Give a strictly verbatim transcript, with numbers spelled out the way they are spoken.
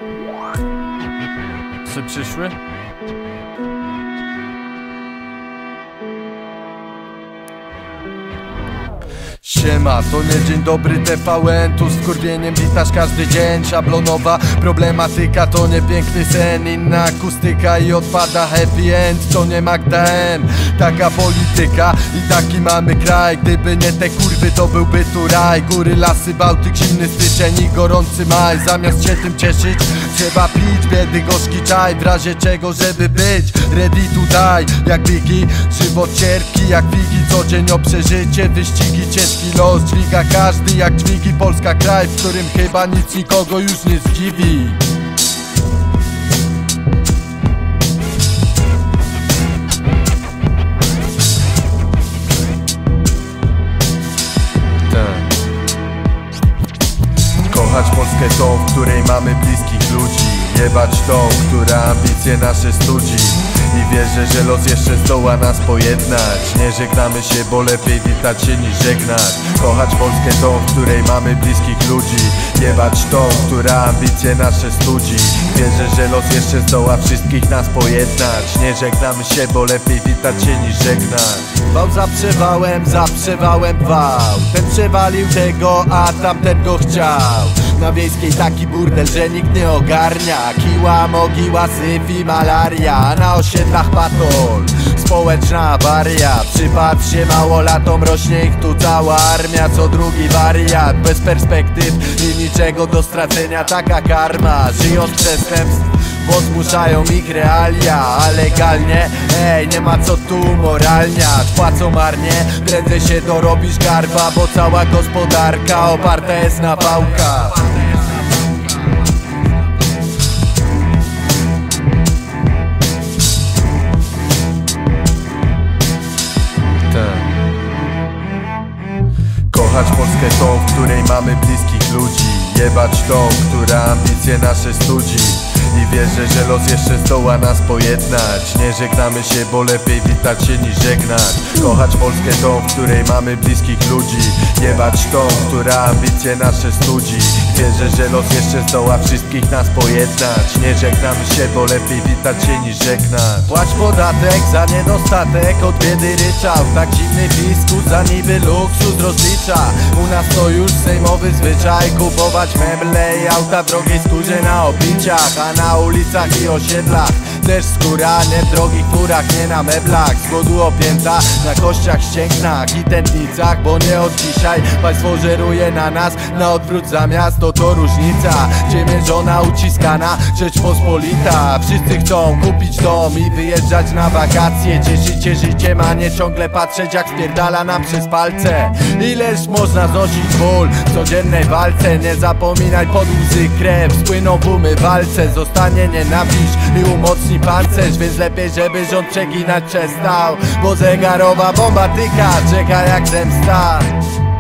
Psy przyszły? Siema, to nie dzień dobry T V N. Tu z wkurwieniem witasz każdy dzień. Szablonowa problematyka to nie piękny sen. Inna akustyka i odpada happy end. To nie Magda M, taka polityka i taki mamy kraj. Gdyby nie te kurwy, to byłby tu raj. Góry, lasy, Bałtyk, zimny styczeń i gorący maj. Zamiast się tym cieszyć, trzeba pić biedy gorzki czaj. W razie czego, żeby być ready to die. Jak Biggie, żywot cierpki jak figi. Co dzień o przeżycie, wyścigi, ciężki los dźwiga każdy jak dźwigi. Polska kraj, w którym chyba nic nikogo już nie zdziwi. Tak. Kochać Polskę tą, w której mamy bliskich ludzi. Jebać tą, która ambicje nasze studzi. I wierzę, że los jeszcze zdoła nas pojednać. Nie żegnamy się, bo lepiej witać się niż żegnać. Kochać Polskę tą, w której mamy bliskich ludzi. Jebać tą, która ambicje nasze studzi. Wierzę, że los jeszcze zdoła wszystkich nas pojednać. Nie żegnamy się, bo lepiej witać się niż żegnać. Wał za przewałem, za przewałem wał. Ten przewalił tego, a tamten go chciał. Na wiejskiej taki burdel, że nikt nie ogarnia. Kiła, mogiła, syf i malaria. A na osiedlach patol, społeczna awaria. Przypatrz się małolatom, rośnie ich tu cała armia. Co drugi wariat, bez perspektyw i niczego do stracenia. Taka karma, żyją z przestępstw, bo zmuszają ich realia. A legalnie, ej, nie ma co tu moralniać. Płacą marnie, prędzej się dorobisz garba. Bo cała gospodarka oparta jest na wałkach. Kochać Polskę tą, w której mamy bliskich ludzi. Jebać tą, która ambicje nasze studzi. I wierzę, że los jeszcze zdoła nas pojednać. Nie żegnamy się, bo lepiej witać się niż żegnać. Kochać Polskę tą, w której mamy bliskich ludzi. Jebać tą, która ambicje nasze studzi. Wierzę, że los jeszcze zdoła wszystkich nas pojednać. Nie żegnamy się, bo lepiej witać się niż żegnać. Płać podatek za niedostatek, od biedy ryczał. Tak zimny fiskus za niby luksus rozlicza. U nas to już sejmowy zwyczaj. Kupować meble i auta w drogiej skórze na obiciach. A na ulicach i osiedlach też skóra, nie w drogich furach, nie na meblach. Z głodu opięta, na kościach, ścięgnach i tętnicach. Bo nie od dzisiaj państwo żeruje na nas. Na odwrót zamiast, to to różnica. Gdzie mierzona, uciskana Rzeczpospolita. Wszyscy chcą kupić dom i wyjeżdżać na wakacje. Cieszyć się życiem, a nie ciągle patrzeć jak spierdala nam przez palce. Ileż można znosić ból w codziennej walce. Nie zapominaj, pod łzy krew spłyną w umywalce. Zostanie nienawiść i umocni pancerz. Więc lepiej, żeby rząd przeginać przestał. Bo zegarowa bomba tyka, czeka jak zemsta.